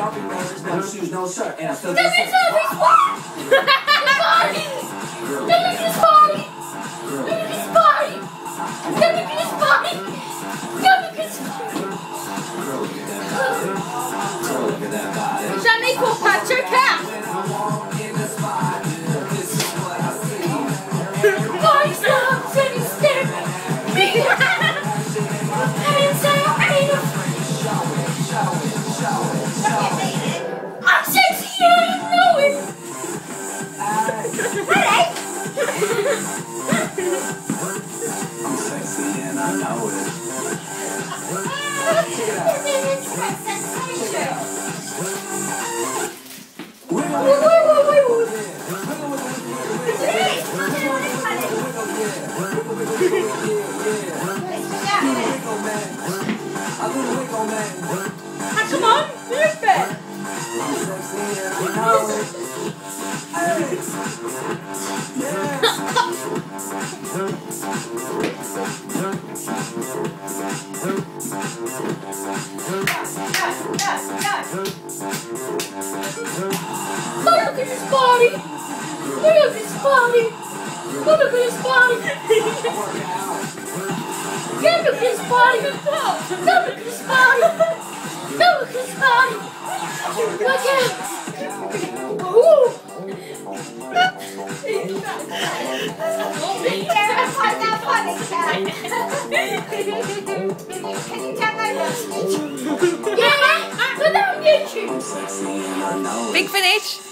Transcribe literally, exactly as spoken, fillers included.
No shoes, no shirt, and I still Look at his body! Look at his body! Look at his body! Look at his body! Look at his body! Shall we call Patrick Cat? Boys love sitting still. And say I ain't I'm sexy and I know it. I'm sexy and I know it. Wait, wait, wait, wait, wait. Ah, come on, do it back. Look at his body! Look at his body! Look at his body! Look at his body! Look at his body! Look at his body! Look at him! Ooh! Yeah! Without YouTube! I'm sexy and I know it. Big finish.